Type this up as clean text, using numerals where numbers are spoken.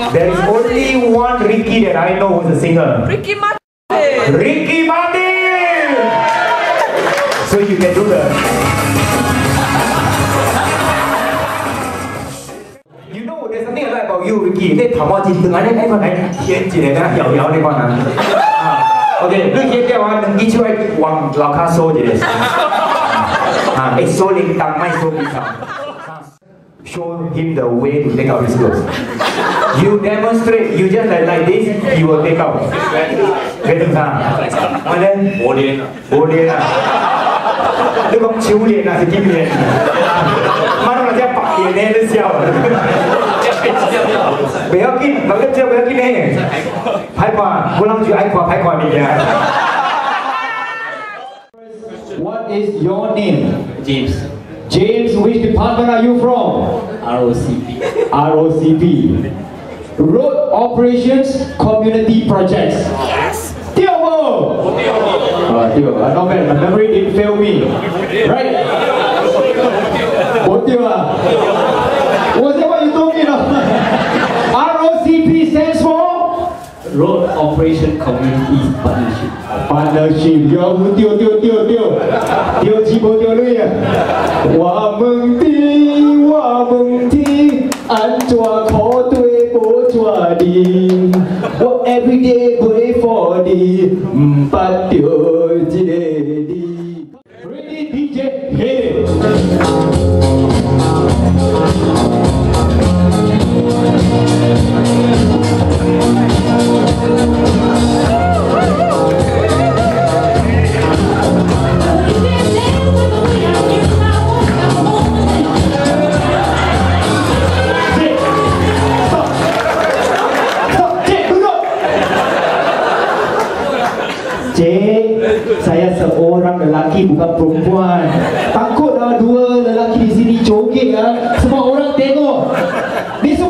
There is only one Ricky that I know who's a singer. Ricky Martin. Ricky Martin! So you can do the... You know, there's something I like about you, Ricky. They talk about it, I don't know, I can't see it, I don't know, I don't know. Okay, look here, there are each one Lauka so this. It's so ling tang, my so big. Show him the way to take out his clothes. You demonstrate, you just like this, he will take out. Get him down. And then, Bodena. Look up Chiu Lian, Kim Lian. Man, I'm just packing in this year. Beakin, but let's tell Beakin. Paipa, who long to Paipa? What is your name? James. James, which department are you from? ROCP. ROCP. Road Operations Community Projects. Yes. Tiobo! Not bad, my memory didn't fail me. Right? Was that what you told me? ROCP stands for? Road Operation Community Partnership. Partnership. Yo, Tio Chibo Tio Lui. Wa mừng thi, anh chua khó tuê bố chua đi. What every day pray for đi, bắt điều chỉ để đi. Ready DJ, hit it. Saya seorang lelaki bukan perempuan. Takut dua lelaki di sini joget semua orang tengok. Ni semua